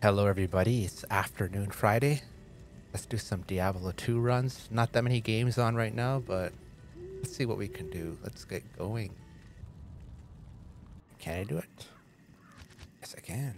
Hello everybody, it's afternoon Friday. Let's do some Diablo 2 runs. Not that many games on right now, but let's see what we can do. Let's get going. Can I do it? Yes, I can.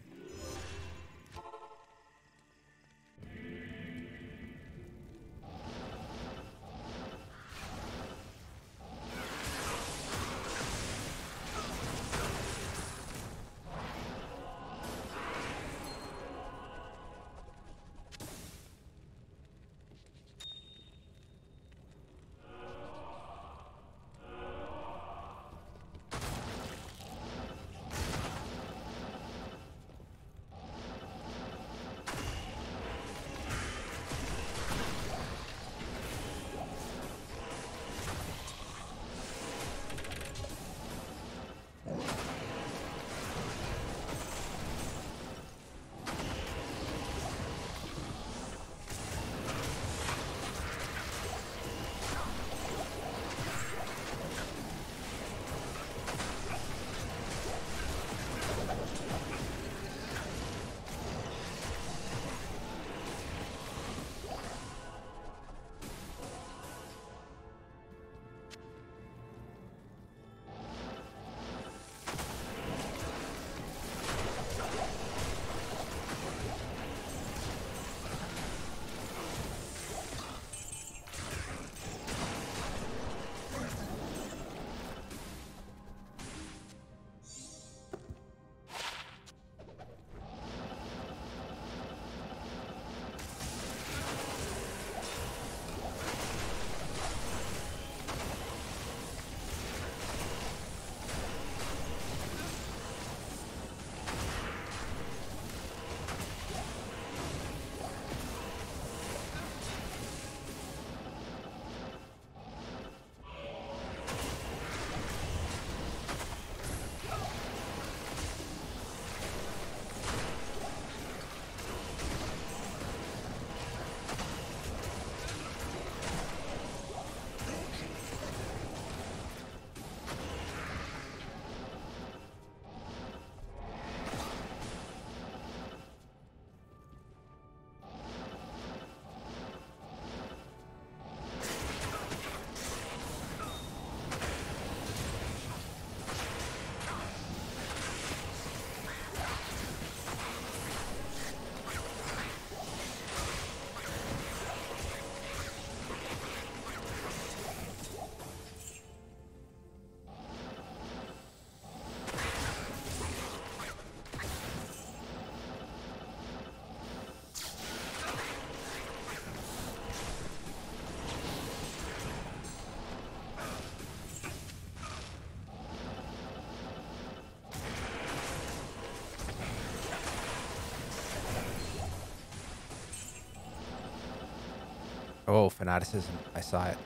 Oh, fanaticism. I saw it.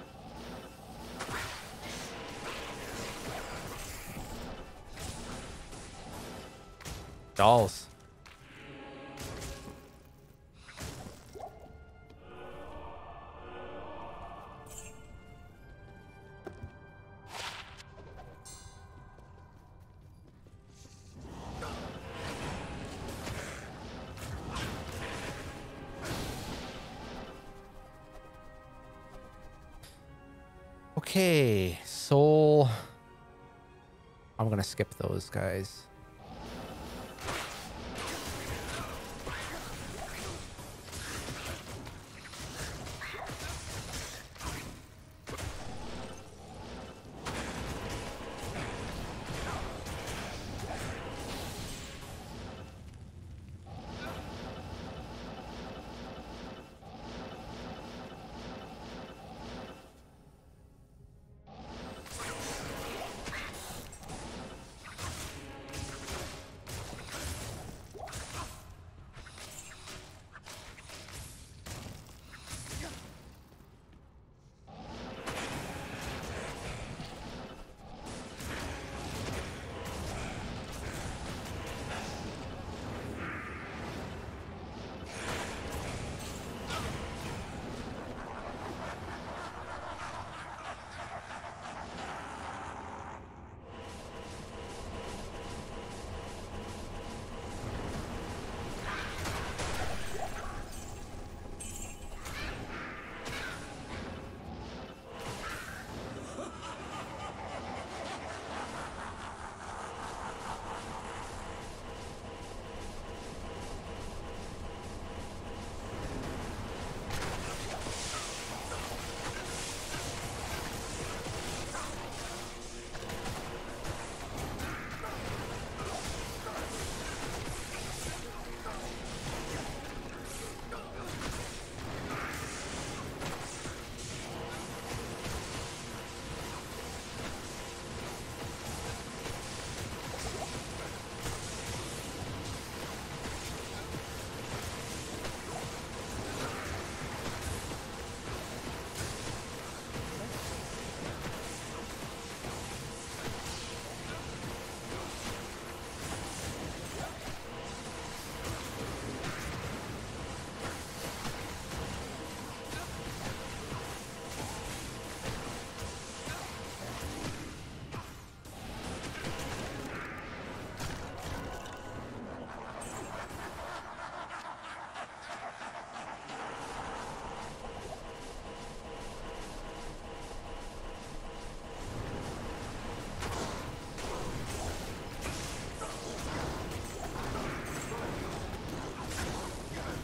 Dolls. Okay, soul. I'm gonna skip those guys.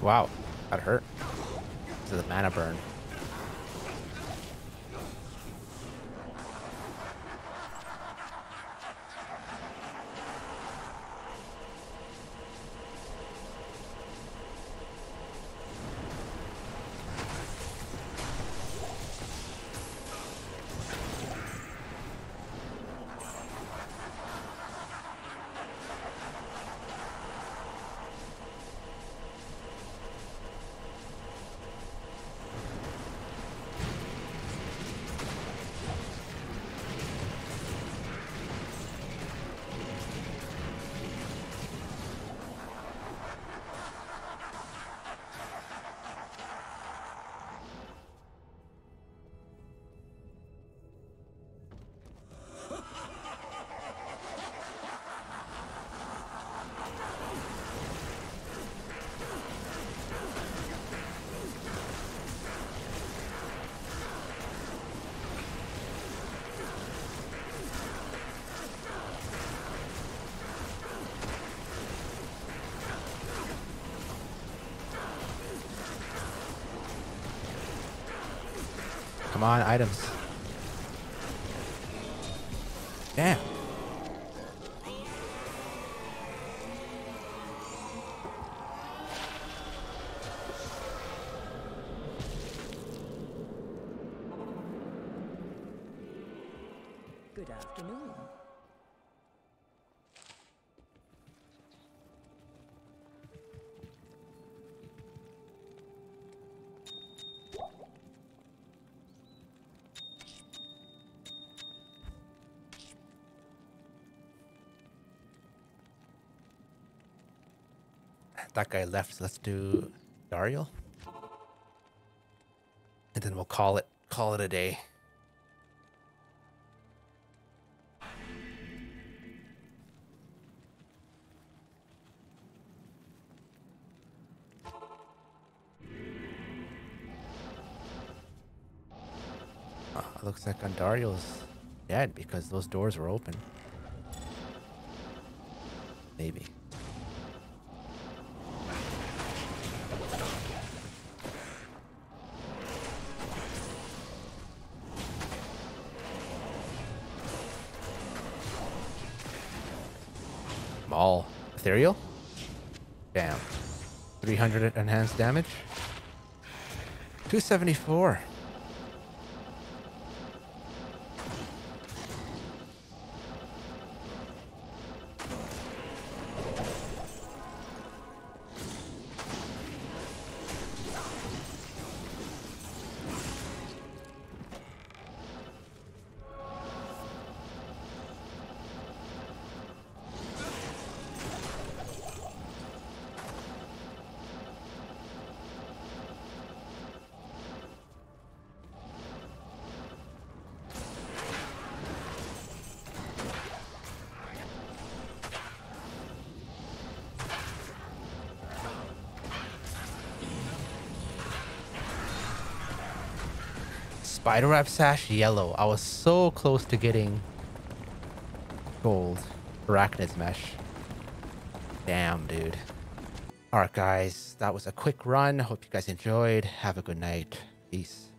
Wow, that hurt. This is a mana burn. Come on, items. Damn. Good afternoon. That guy left, so let's do Dariel. And then we'll call it a day. Looks like Andariel's dead because those doors were open. Maybe. Maul. Ethereal? Damn. 300 enhanced damage. 274. Spider Web Sash yellow. I was so close to getting gold. Arachnid's Mesh. Damn, dude. Alright, guys. That was a quick run. Hope you guys enjoyed. Have a good night. Peace.